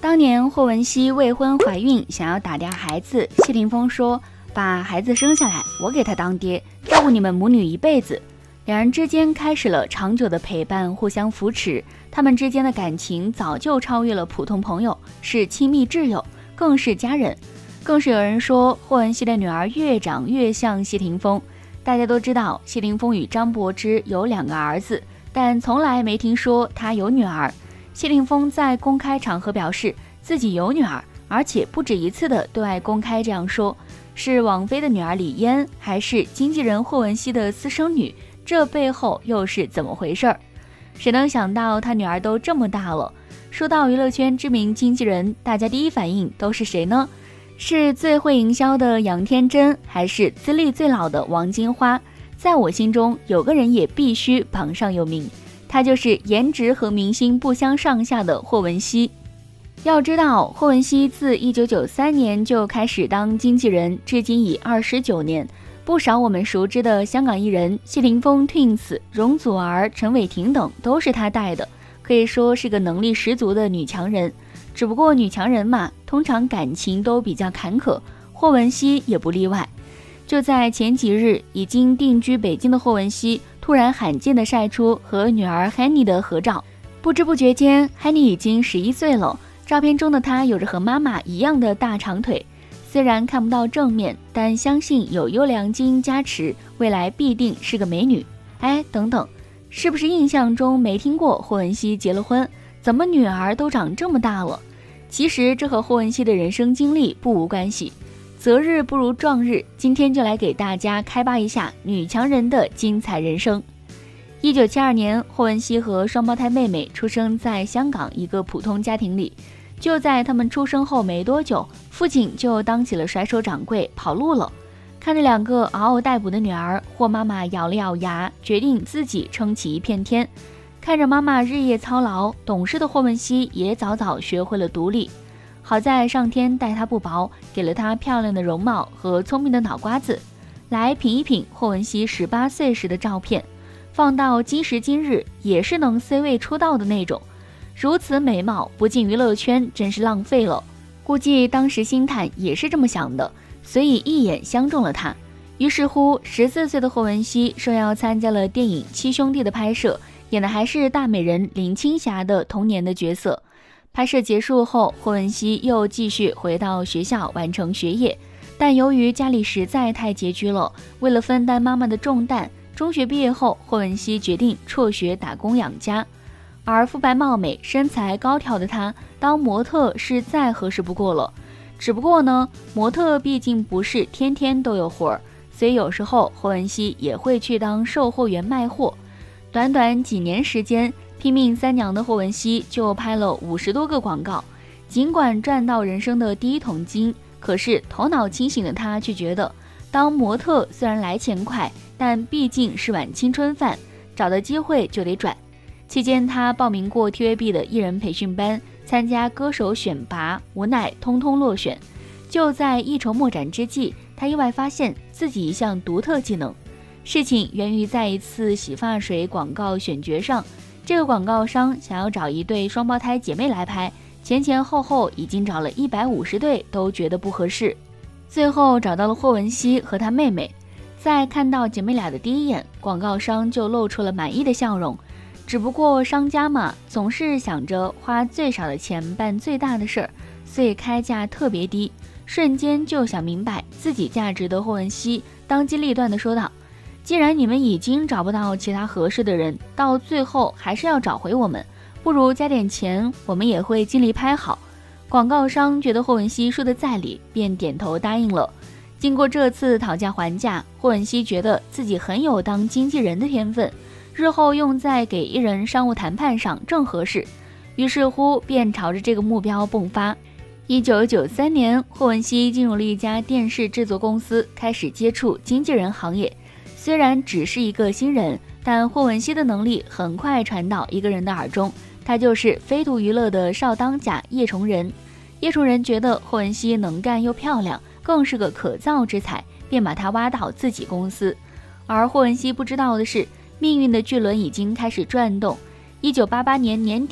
当年霍汶希未婚怀孕，想要打掉孩子，谢霆锋说把孩子生下来，我给他当爹，照顾你们母女一辈子。两人之间开始了长久的陪伴，互相扶持，他们之间的感情早就超越了普通朋友，是亲密挚友，更是家人。更是有人说霍汶希的女儿越长越像谢霆锋。大家都知道谢霆锋与张柏芝有2个儿子，但从来没听说他有女儿。谢霆锋在公开场合表示自己有女儿，而且不止一次的对外公开这样说，是王菲的女儿李嫣，还是经纪人霍汶希的私生女？这背后又是怎么回事？谁能想到他女儿都这么大了？说到娱乐圈知名经纪人，大家第一反应都是谁呢？是最会营销的杨天真，还是资历最老的王金花？在我心中有个人也必须榜上有名，他就是颜值和明星不相上下的霍汶希。要知道霍汶希自1993年就开始当经纪人，至今已29年。不少我们熟知的香港艺人谢霆锋、Twins、容祖儿、陈伟霆等都是他带的，可以说是个能力十足的女强人。只不过女强人嘛，通常感情都比较坎坷，霍汶希也不例外。就在前几日，已经定居北京的霍汶希突然罕见地晒出和女儿 Henny 的合照，不知不觉间 Henny 已经11岁了，照片中的她有着和妈妈一样的大长腿。虽然看不到正面，但相信有优良基因加持，未来必定是个美女。哎，等等，是不是印象中没听过霍汶希结了婚？怎么女儿都长这么大了？其实这和霍汶希的人生经历不无关系。择日不如撞日，今天就来给大家开扒一下女强人的精彩人生。1972年，霍汶希和双胞胎妹妹出生在香港一个普通家庭里。就在他们出生后没多久，父亲就当起了甩手掌柜，跑路了。看着2个嗷嗷待哺的女儿，霍妈妈咬了咬牙，决定自己撑起一片天。看着妈妈日夜操劳，懂事的霍汶希也早早学会了独立。好在上天待她不薄，给了她漂亮的容貌和聪明的脑瓜子。来品一品霍汶希18岁时的照片，放到今时今日也是能 C 位出道的那种。如此美貌不进娱乐圈真是浪费了，估计当时星探也是这么想的，所以一眼相中了她。于是乎14岁的霍汶希受邀参加了电影《七兄弟》的拍摄，演的还是大美人林青霞的童年的角色。拍摄结束后，霍汶希又继续回到学校完成学业，但由于家里实在太拮据了，为了分担妈妈的重担，中学毕业后霍汶希决定辍学打工养家。而肤白貌美、身材高挑的她，当模特是再合适不过了。只不过呢，模特毕竟不是天天都有活儿，所以有时候霍汶希也会去当售货员卖货。短短几年时间，拼命3娘的霍汶希就拍了50多个广告。尽管赚到人生的第一桶金，可是头脑清醒的她却觉得，当模特虽然来钱快，但毕竟是碗青春饭，找到机会就得转。期间他报名过 TVB 的艺人培训班，参加歌手选拔，无奈通通落选。就在一筹莫展之际，他意外发现自己一项独特技能。事情源于在一次洗发水广告选角上，这个广告商想要找一对双胞胎姐妹来拍，前后已经找了150对，都觉得不合适，最后找到了霍汶希和她妹妹。在看到姐妹俩的第一眼，广告商就露出了满意的笑容。只不过商家嘛，总是想着花最少的钱办最大的事儿，所以开价特别低。瞬间就想明白自己价值的霍汶希当机立断地说道：既然你们已经找不到其他合适的人，到最后还是要找回我们，不如加点钱，我们也会尽力拍好。广告商觉得霍汶希说的在理，便点头答应了。经过这次讨价还价，霍汶希觉得自己很有当经纪人的天分，日后用在给艺人商务谈判上正合适，于是乎便朝着这个目标迸发。1993年，霍汶希进入了一家电视制作公司，开始接触经纪人行业。虽然只是一个新人，但霍汶希的能力很快传到一个人的耳中，他就是飞图娱乐的少当家叶崇仁。叶崇仁觉得霍汶希能干又漂亮，更是个可造之才，便把他挖到自己公司。而霍汶希不知道的是，命运的巨轮已经开始转动。1988年年底，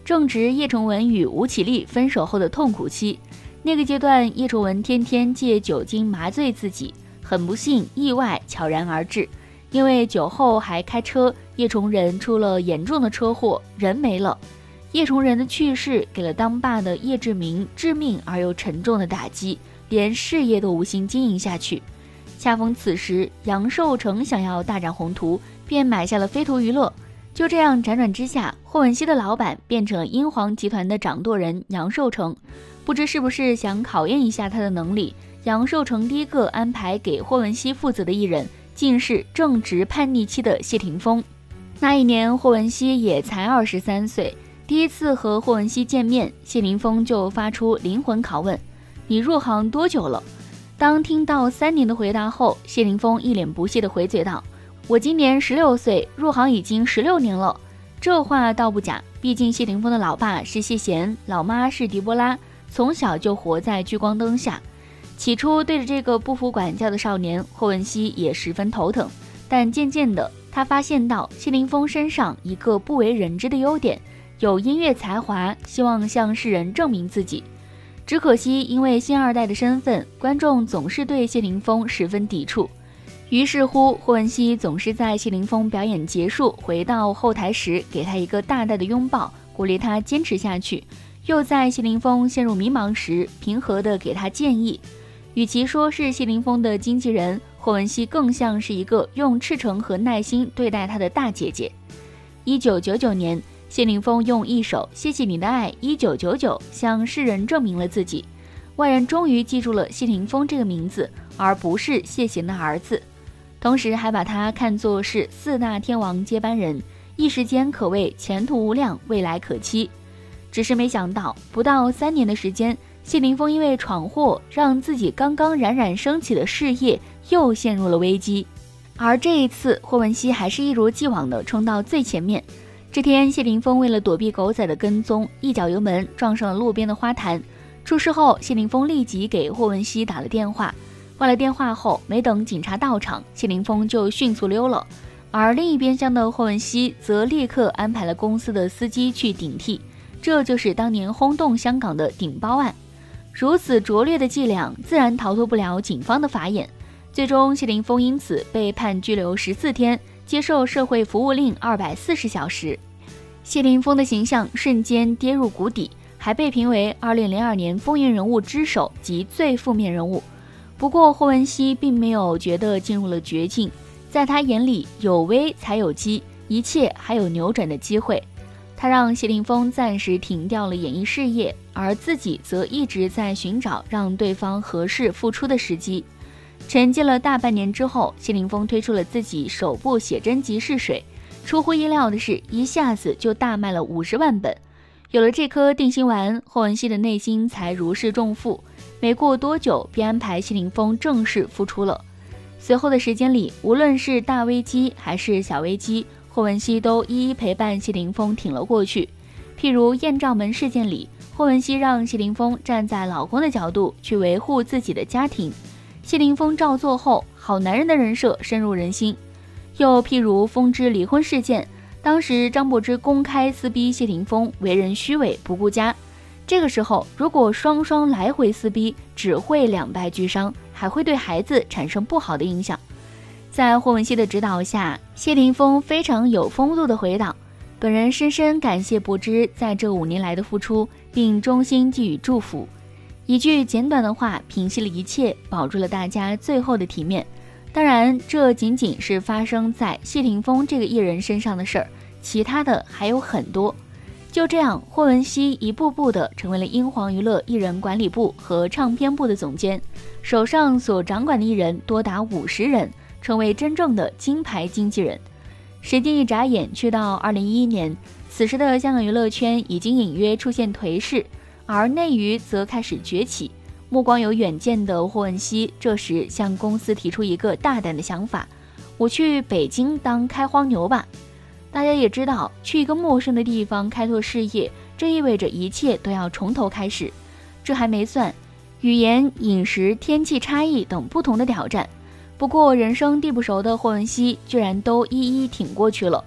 正值叶崇文与吴绮莉分手后的痛苦期。那个阶段，叶崇文天天借酒精麻醉自己，很不幸，意外悄然而至。因为酒后还开车，叶崇仁出了严重的车祸，人没了。叶崇仁的去世给了当爸的叶志明致命而又沉重的打击，连事业都无心经营下去。恰逢此时，杨受成想要大展宏图，便买下了飞图娱乐。就这样辗转之下，霍汶希的老板变成了英皇集团的掌舵人杨受成。不知是不是想考验一下他的能力，杨受成第一个安排给霍汶希负责的艺人，竟是正值叛逆期的谢霆锋。那一年，霍汶希也才23岁，第一次和霍汶希见面，谢霆锋就发出灵魂拷问：“你入行多久了？”当听到3年的回答后，谢霆锋一脸不屑地回嘴道：“我今年16岁，入行已经16年了。”这话倒不假，毕竟谢霆锋的老爸是谢贤，老妈是狄波拉，从小就活在聚光灯下。起初对着这个不服管教的少年，霍汶希也十分头疼，但渐渐的，他发现到谢霆锋身上一个不为人知的优点，有音乐才华，希望向世人证明自己。只可惜因为星二代的身份，观众总是对谢霆锋十分抵触。于是乎，霍汶希总是在谢霆锋表演结束回到后台时，给他一个大大的拥抱，鼓励他坚持下去；又在谢霆锋陷入迷茫时，平和地给他建议。与其说是谢霆锋的经纪人，霍汶希更像是一个用赤诚和耐心对待他的大姐姐。1999年，谢霆锋用一首《谢谢你的爱1999》向世人证明了自己，外人终于记住了谢霆锋这个名字，而不是谢贤的儿子。同时还把他看作是4大天王接班人，一时间可谓前途无量，未来可期。只是没想到，不到3年的时间，谢霆锋因为闯祸，让自己刚刚冉冉升起的事业又陷入了危机。而这一次，霍汶希还是一如既往的冲到最前面。这天，谢霆锋为了躲避狗仔的跟踪，一脚油门撞上了路边的花坛。出事后，谢霆锋立即给霍汶希打了电话。挂了电话后，没等警察到场，谢霆锋就迅速溜了。而另一边厢的霍汶希则立刻安排了公司的司机去顶替，这就是当年轰动香港的顶包案。如此拙劣的伎俩，自然逃脱不了警方的法眼。最终，谢霆锋因此被判拘留14天，接受社会服务令240小时。谢霆锋的形象瞬间跌入谷底，还被评为2002年风云人物之首及最负面人物。不过霍汶希并没有觉得进入了绝境，在他眼里有危才有机，一切还有扭转的机会。他让谢霆锋暂时停掉了演艺事业，而自己则一直在寻找让对方合适复出的时机。沉寂了大半年之后，谢霆锋推出了自己首部写真集《试水》，出乎意料的是，一下子就大卖了50万本。有了这颗定心丸，霍汶希的内心才如释重负。没过多久，便安排谢霆锋正式复出了。随后的时间里，无论是大危机还是小危机，霍汶希都一一陪伴谢霆锋挺了过去。譬如艳照门事件里，霍汶希让谢霆锋站在老公的角度去维护自己的家庭，谢霆锋照做后，好男人的人设深入人心。又譬如风之离婚事件，当时张柏芝公开撕逼谢霆锋为人虚伪不顾家，这个时候如果双双来回撕逼，只会两败俱伤，还会对孩子产生不好的影响。在霍汶希的指导下，谢霆锋非常有风度的回道：本人深深感谢柏芝在这5年来的付出，并衷心寄予祝福。一句简短的话平息了一切，保住了大家最后的体面。当然，这仅仅是发生在谢霆锋这个艺人身上的事儿，其他的还有很多。就这样，霍汶希一步步的成为了英皇娱乐艺人管理部和唱片部的总监，手上所掌管的艺人多达50人，成为真正的金牌经纪人。时间一眨眼去到2011年，此时的香港娱乐圈已经隐约出现颓势，而内娱则开始崛起。目光有远见的霍汶希这时向公司提出一个大胆的想法：我去北京当开荒牛吧。大家也知道，去一个陌生的地方开拓事业，这意味着一切都要从头开始。这还没算语言、饮食、天气差异等不同的挑战。不过人生地不熟的霍汶希居然都一一挺过去了。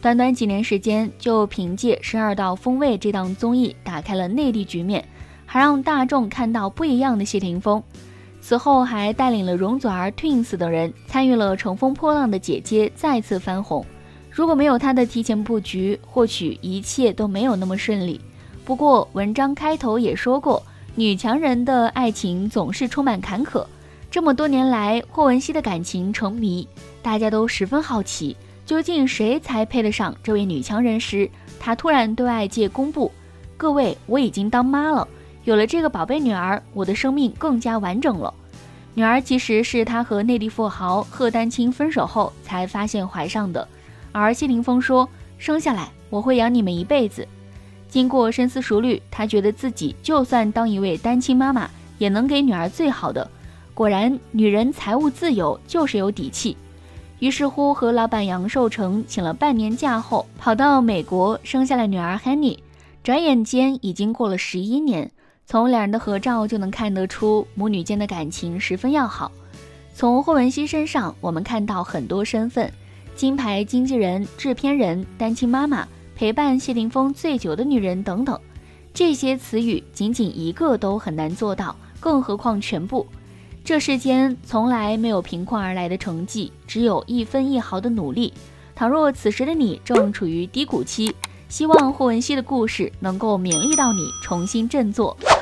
短短几年时间，就凭借《12道锋味》这档综艺打开了内地局面，还让大众看到不一样的谢霆锋。此后还带领了容祖儿、Twins 等人参与了《乘风破浪的姐姐》再次翻红。如果没有他的提前布局，或许一切都没有那么顺利。不过文章开头也说过，女强人的爱情总是充满坎坷。这么多年来，霍汶希的感情成谜，大家都十分好奇，究竟谁才配得上这位女强人时，她突然对外界公布：各位，我已经当妈了，有了这个宝贝女儿，我的生命更加完整了。女儿其实是她和内地富豪贺丹青分手后才发现怀上的，而谢霆锋说，生下来我会养你们一辈子。经过深思熟虑，他觉得自己就算当一位单亲妈妈，也能给女儿最好的。果然，女人财务自由就是有底气。于是乎，和老板杨受成请了半年假后，跑到美国生下了女儿 Honey。转眼间已经过了11年，从两人的合照就能看得出母女间的感情十分要好。从霍汶希身上，我们看到很多身份：金牌经纪人、制片人、单亲妈妈、陪伴谢霆锋最久的女人等等。这些词语仅仅一个都很难做到，更何况全部。这世间从来没有凭空而来的成绩，只有一分一毫的努力。倘若此时的你正处于低谷期，希望霍汶希的故事能够勉励到你，重新振作。